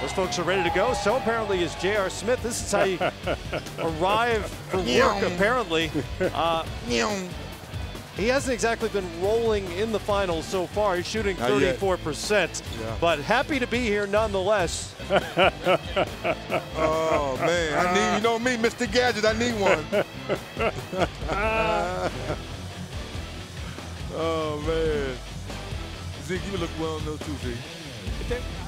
Those folks are ready to go. So apparently is J.R. Smith. This is how you arrive for work, apparently. He hasn't exactly been rolling in the finals so far. He's shooting 34%, but happy to be here nonetheless. Oh, man. I need, you know me, Mr. Gadget, I need one. Oh, man. Zeke, you look well on those two, Zeke.